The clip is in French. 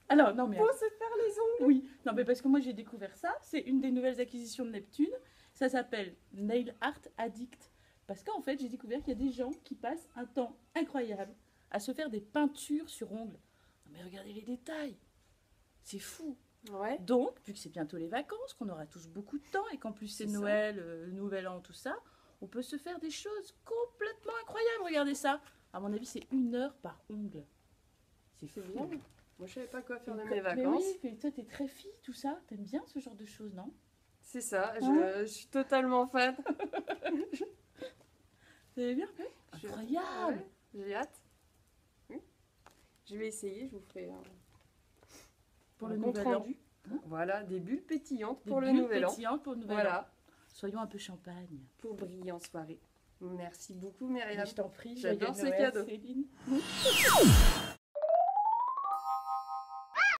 Alors, non, mais... Pour se faire les ongles. Oui, non, mais parce que moi j'ai découvert ça. C'est une des nouvelles acquisitions de Neptune. Ça s'appelle Nail Art Addict. Parce qu'en fait, j'ai découvert qu'il y a des gens qui passent un temps incroyable à se faire des peintures sur ongles. Non, mais regardez les détails. C'est fou. Ouais. Donc, vu que c'est bientôt les vacances, qu'on aura tous beaucoup de temps et qu'en plus c'est C'est ça. Noël, le Nouvel An, tout ça, on peut se faire des choses complètement incroyables. Regardez ça. À mon avis, c'est 1 heure par ongle. C'est C'est fou. bien. Moi, je savais pas quoi faire de Mais mes mais vacances. oui, mais toi t'es très fille, tout ça. T'aimes bien ce genre de choses, non? C'est ça, Hein je suis totalement fan. Vous avez bien fait? Je- Incroyable. Ouais, j'ai hâte. Oui. Je vais essayer, je vous ferai Pour un le compte Nouvel An. rendu. Voilà, des bulles pétillantes Des pour le bulles nouvel an. pétillantes pour le Nouvel An. Voilà, Soyons un peu champagne. pour briller en soirée. Merci beaucoup, Mais Myriam. je t'en prie, J'adore joyeux ces Noël, cadeaux. Céline.